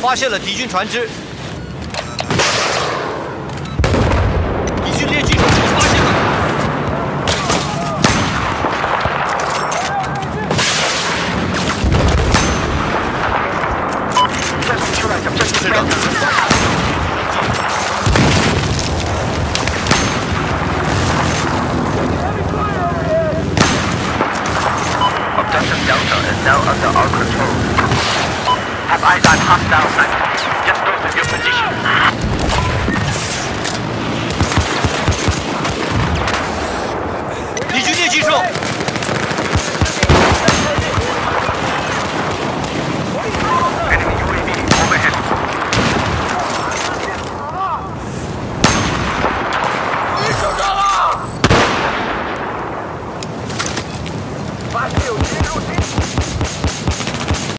发现了敌军船只，敌军猎击手被发现了。是的。 Objective Delta is now under our control. Have eyes on hostile sight. Just north of your position. 敌军猎击手。